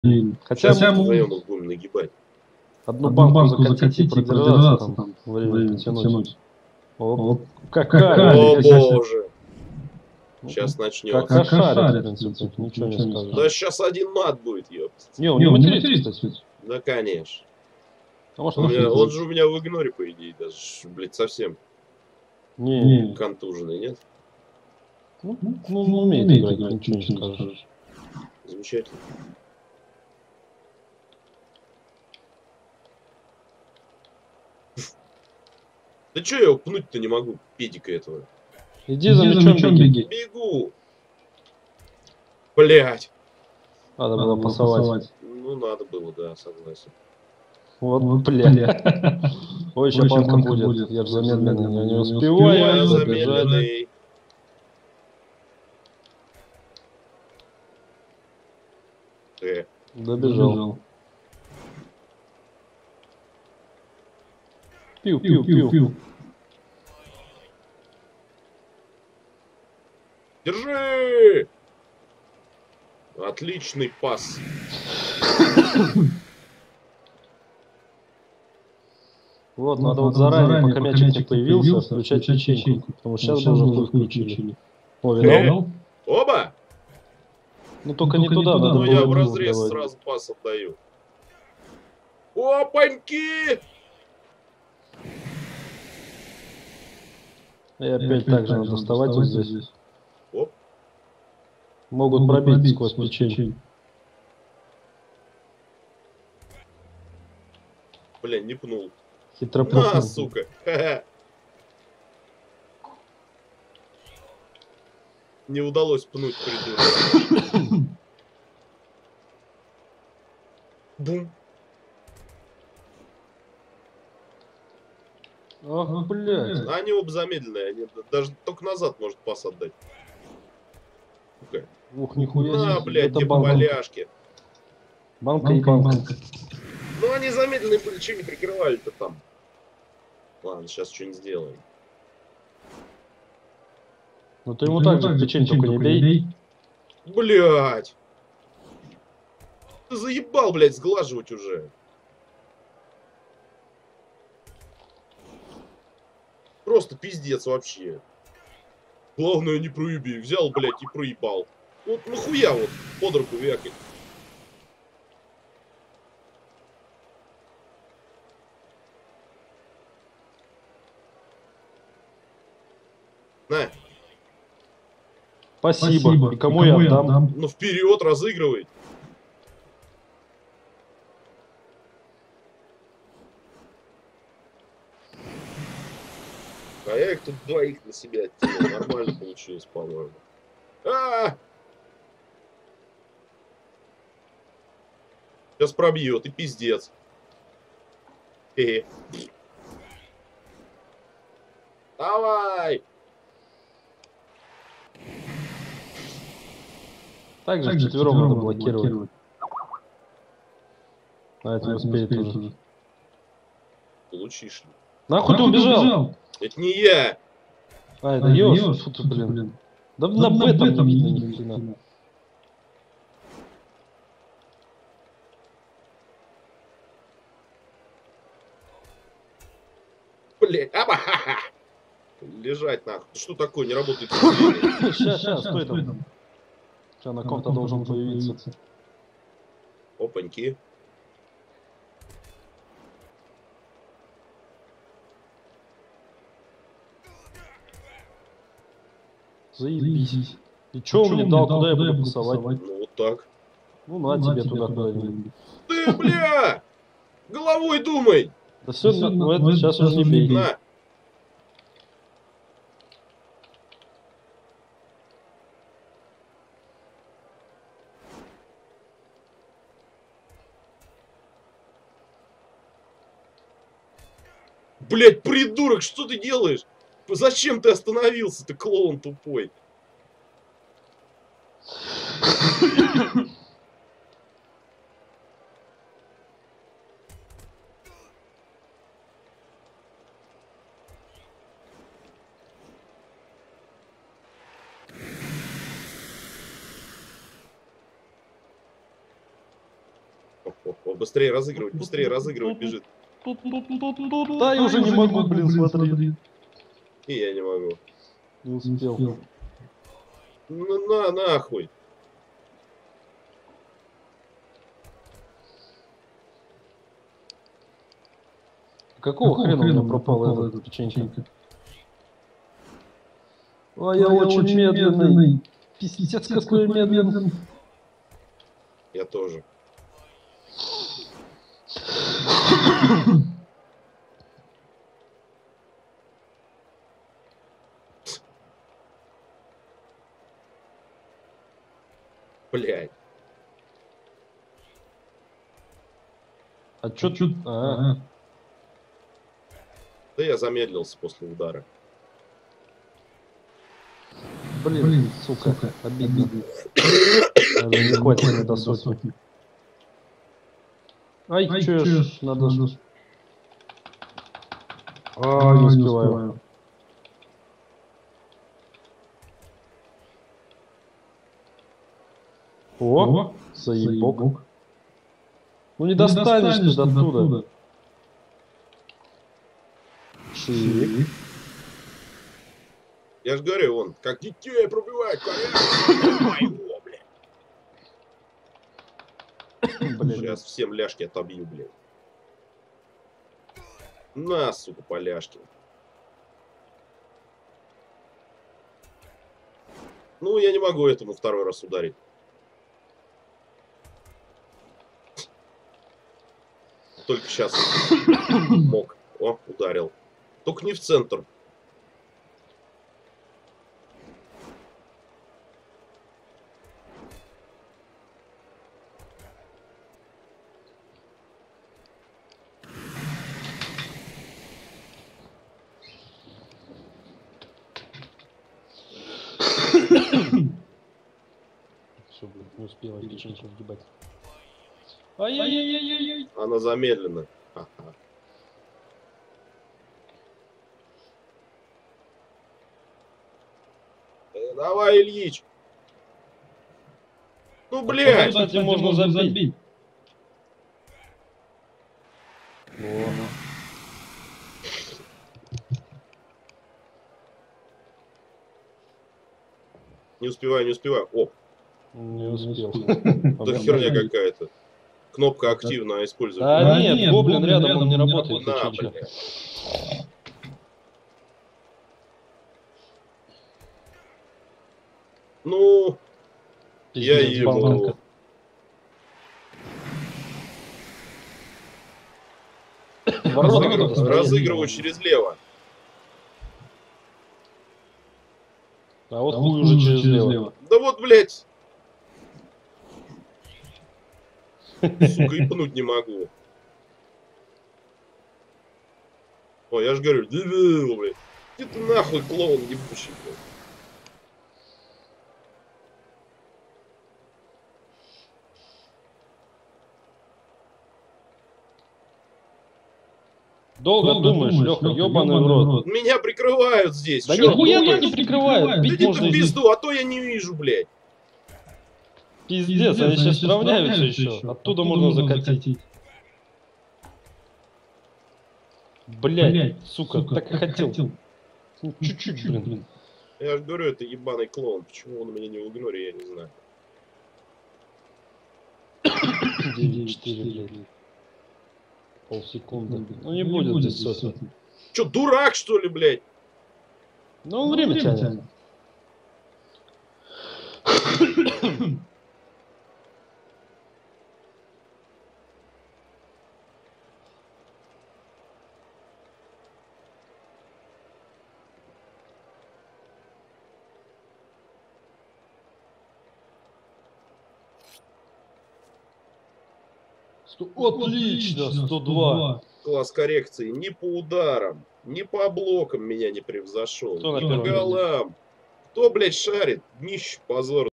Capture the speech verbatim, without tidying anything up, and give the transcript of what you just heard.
Хотя Сейчас мы вдвоем их будем нагибать. одну Одну банку, банку закатить и закатить и продержаться продержаться там, там, время время потянуть. потянуть. Оп, Оп. какая, Какая, О нифига себе. боже! Ну, Сейчас Как начнется. ошарит, в в принципе, принципе, ничего не ничего не скажешь. Да сейчас один мат будет, ёптать. Не, он Не, не он не матерится, матерится, кстати. кстати. Да, конечно. А может, У он меня- охуел. он же у меня в игноре, по идее, даже, блядь, совсем Не, Не, контуженный, нет? ну, ну, ну, ну, умеет умеет играть, играть, ничего не ничего не скажешь. скажешь. Замечательно. Да чё я его пнуть-то не могу, педика этого? Иди за мячом беги. Бегу! Блять! Надо Надо было было пасовать. пасовать. Ну, надо было, да, согласен. Вот, Вот, бля. бля. Ой, сейчас Ой, ща банка банка будет. будет. Я же Я ж замедленно, замедленно, я не не успеваю Я успеваю добежать. замедленный. Э, Добежал. Пиу, Пиу, пиу, пиу, пиу. пиу. Держи! Отличный пас. Вот, Вот, надо вот надо вот заранее, заранее, пока пока мячик не мячик не появился, появился, включать включать ячейку. ячейку. Потому что Ну, сейчас щас бы уже бы уже хуй хуй включили. включили. О, Э, видал? Оба! Ну только Ну, не только не туда, туда, надо Ну, надо я было в было ему разрез давать. сразу пас отдаю. Опаньки! И опять так же надо вставать вот здесь. Оп. Могут пробить сквозь печень. Бля, не пнул. Хитро На, пнул. сука! Ха-ха. Не удалось пнуть, придурок. Бум. Ах, блядь. А они оба замедленные, они даже только назад может пас отдать. Сука. Ух, нихуя На, себе. блядь, Это где банка. поляшки. Банка и банка. Ну, они замедленные были, что не прикрывали-то там. Ладно, сейчас что-нибудь сделаем. Ну ты ему так же печень только не бей. Блядь! Ты заебал, блядь, сглаживать уже. Просто пиздец вообще. Главное, не проеби. Взял, блядь, и проебал. Вот нахуя вот под руку вякать. На. Спасибо. Спасибо. И кому, и кому я отдам? отдам? Ну вперед, разыгрывай. А я их тут двоих на себя оттянул. Нормально получилось, по-моему. А! Сейчас пробьет, и пиздец. Хе-хе. Давай! Так же Также вчетвером вчетвером надо надо блокировать. блокировать. А это не А это не успеет успеет уже. уже. Получишь ли? Нахуй ты Нахуй ты убежал? убежал? Это не я. А, это А, это Ёж? Ёж? Фу ты, Фу ты, блин. блин. Да Да на на Б там б там не не видно видно ни ни хрена. хрена. Блять, аба, ха-ха. Лежать нахуй. Что такое, не работает сцепление? Сейчас, сейчас, стой там. Сейчас на ком-то должен появиться. Опаньки. Заебись. И чё он мне дал, куда я буду пасовать? Ну вот так. Ну на тебе туда куда-нибудь. Ты, бля! Головой думай! Да все, ну это сейчас уже не бей. На! Блять, придурок, что ты делаешь? Зачем ты остановился, ты клоун тупой? О, о, о, быстрее разыгрывать, быстрее разыгрывать бежит. Да, я уже не могу, блин, смотри. И я не могу. Не успел. Ну на, нахуй. Какого, Какого хрена, хрена у меня пропал этот печенька? А я, я очень, очень медленный. медленный. Пиздец, какой медленный. Я тоже. Блядь. А чё тут? А. Да я замедлился после удара. Блин, Блин сука, сука, обидно. Даже не хватит мне до сотни. Ай, Ай чё ж, надо... надо... А, не успеваю. О, заебок. Ну не достанешь, не достанешь ты до оттуда. Шик. Я ж говорю, он как детей пробивает, моего, блядь. Сейчас всем ляжки отобью, блядь. На, сука, поляшки. Ну, я не могу этому второй раз ударить. Только сейчас мог. О, ударил. Только не в центр. Все, блин, не успела печеньки сгибать. Ай-яй-яй-яй-яй. Она замедлена. Ага. Э, давай, Ильич. Ну, блядь. Кстати, кстати, можно забить. О. Не успеваю, не успеваю. О. Не успел. Да херня какая-то. Кнопка активно используется. А, нет, нет, гоблин рядом, рядом он не работает. На, блядь. Ну, пиздец, я его... Разыгрываю, разыгрываю через лево. А вот а хуй уже через лево. лево. Да вот, блядь. Сука, и пнуть не могу. О, я же говорю, блядь. Где ты нахуй, клоун ебучий, блядь. Долго, Долго думаешь, Леха, ёбаный в рот. Меня прикрывают здесь. Да нихуя не прикрывают. Иди ты в пизду, а то я не вижу, блядь. Пиздец, они сейчас сравняются еще. Оттуда можно закатить. Блядь, сука, так и хотел. Чуть-чуть, блин. Я же говорю, это ебаный клоун. Почему он меня не в игноре, я не знаю. девять четыре, блядь. Полсекунды. Ну не будет здесь сотни. Че, дурак, что ли, блядь? Ну он время тянет. Отлично, сто два. Класс коррекции. Ни по ударам, ни по блокам меня не превзошел. Ни по голам. Кто, блядь, шарит? Днище, позор.